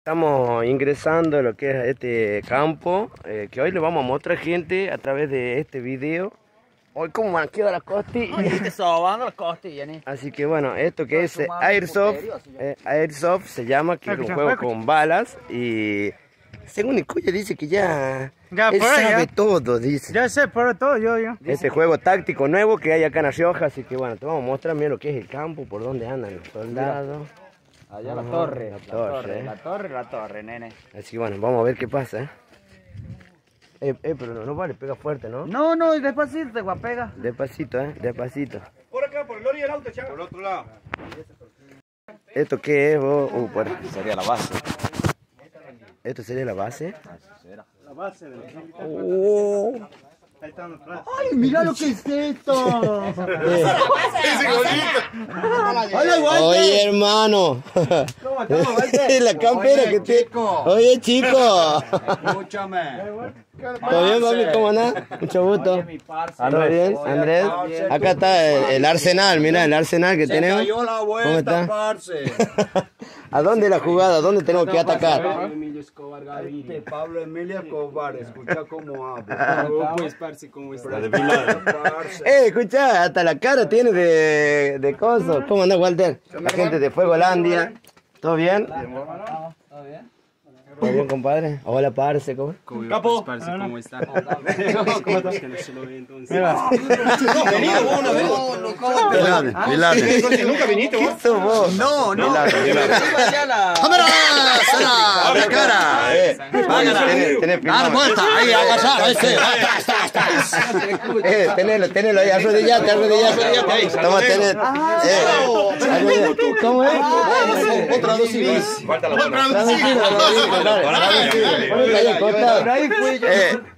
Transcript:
Estamos ingresando a lo que es este campo, que hoy le vamos a mostrar, gente, a través de este video. Hoy como me han quedado las costillas. Te sobando las costillas, ¿eh? Así que bueno, esto que es Airsoft se llama, que es un juego con balas. Y según Icuya dice que ya él sabe todo, dice. Ya sé, pero todo yo. Este juego táctico nuevo que hay acá en La Rioja, así que bueno, te vamos a mostrar bien lo que es el campo, por dónde andan los soldados. Allá la torre, la torre, nene. Así que bueno, vamos a ver qué pasa, pero no vale, pega fuerte, ¿no? No, despacito te guapega. Despacito, despacito. Por acá, por el ori del auto, chaval. Por el otro lado. ¿Esto qué es, vos? Sería la base. ¿Esto sería la base? La base del campo. Oh. Ahí están los platos. ¡Ay, mira lo que es esto! Oye, hermano. ¿Cómo estamos, Walter? La campera que te... Oye, chico. Escúchame. ¿Todo bien, papi? ¿Cómo andás? Mucho gusto. ¿Todo bien, Andrés? Acá está el arsenal, mira el arsenal que tenemos. Cayó la vuelta, ¿Cómo está? parce. ¿A dónde la jugada? ¿A dónde tenemos que atacar? Pablo Emilio Escobar Gaviria. Pablo Emilio Escobar, escucha cómo habla. Pues, parce, ¿cómo está? Escucha, hasta la cara tiene de coso. ¿Cómo andás, Walter? La gente de Fuegolandia. ¿Todo bien? ¿Todo bien? ¿Todo bien, compadre? Hola, parce, ¿cómo? Capo. Parce, ¿cómo está? ¿Cómo estás? Que no se lo ve entonces. Venido vos una vez. Milagre. ¿Nunca viniste vos? ¿Qué sos vos? No. Milagre. ¡Cámara! ¡Sala! ¡La cara! Tenés ¡Dar vuelta! ¡Ahí, agachado! ¡Ese! Tenelo ahí, arrodillate ahí. Toma, tener. ¿Cómo es? Otra dosis. Traducilo. Ahí fui yo.